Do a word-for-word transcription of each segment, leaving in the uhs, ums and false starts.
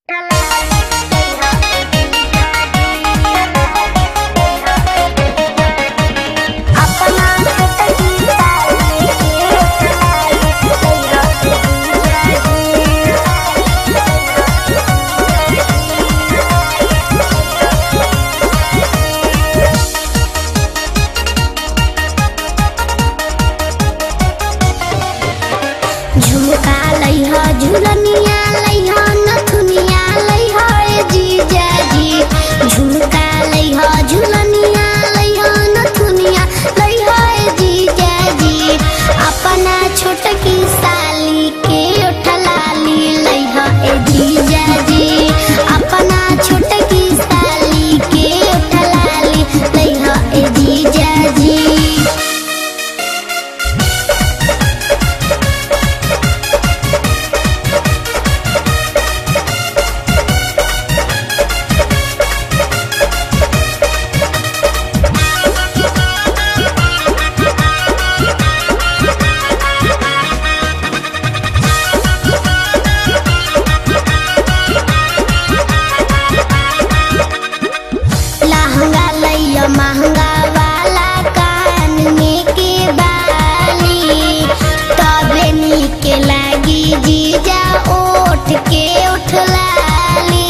झुमका लइहा झुलनिया लइहा नथुनिया लइहा ए जीजा जी। झुमका लइहा झुलनिया लइहा नथुनिया लइहा ए जीजा जी। अपना छोटकी साली के उठलाली लइहा ए जीजा जी। अपना छोटकी साली के उठलाली लइहा ए जीजा जी। महंगा वाला कान में के बाली तबे नीक लागी जीजा ओठ के उठलाली।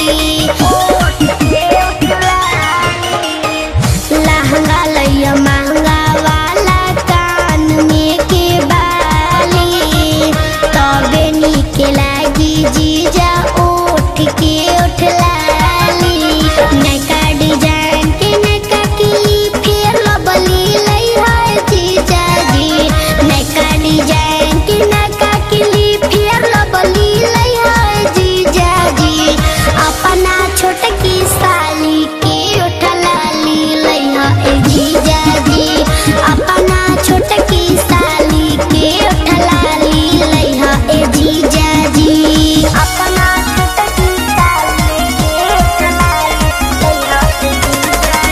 लहंगा लइया महंगा वाला कान में के बाली तबे नीक लागी जीजा ओठ के उठलाली। नैका डिजाइन के नैका फिर लबली लइहा जीजा जी। नैका डिजाइन के नैका किली फिर लबली लइहा जीजा जी। अपना छोटकी साली के उठलाली लइहा जीजा जी। अपना छोटकी साली के उठलाली लइहा जीजा जी। अपना छोटकी साली के उठलाली लइहा जीजा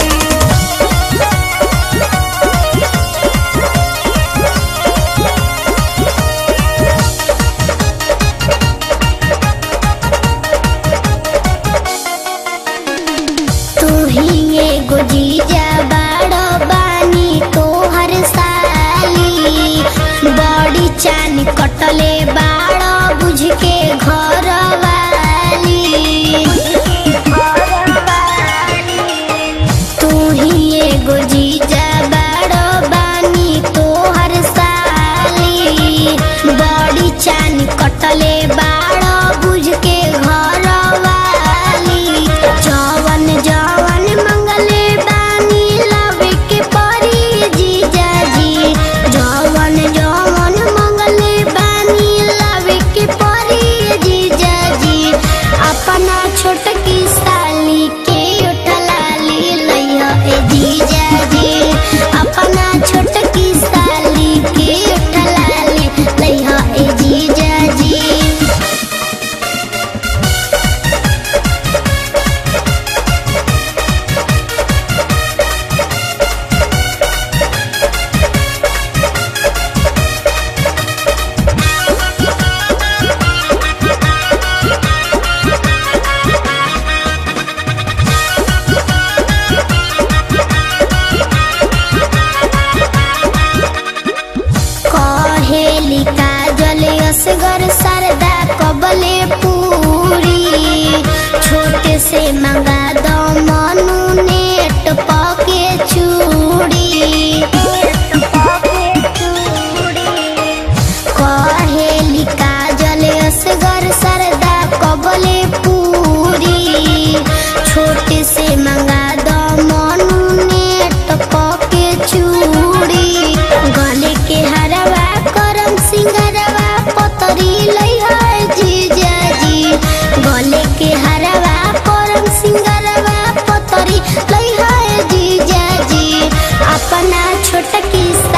तू ही एगो जीजा बाड़ो बानी तोहर साली। बड़ी चान कटले बाड़ो बुझ के घर वाली। तू ही एगो जीजा बाड़ो बानी तोहर साली। बड़ी चान कटले बाड़ो बुझ के घर वाली। जवन जवन मंगले बानी लवे के परी जीजा जी। जवन जवन मंगले बानी लवे के परी जीजा जी। अपना छोटकी साली के उठलाली लइहा ए जीजा जी। अपना छोटकी साली के उठलाली लइहा ए जीजा जी। कहेली काजल असगर सरदा कबले पूरी। छोटे से मंगा दो मनु नेट पके चूड़ी। कहेली काजल असगर सरदा कबले पूरी। छोटे से मंगा दो मनु नेट पके चूड़ी। गले के हरवा करम सिंगरवा पतरी लइहा जीजा जी। गले के हरवा करम सिंगरवा पतरी लइहा जीजा जी। अपना छोटकी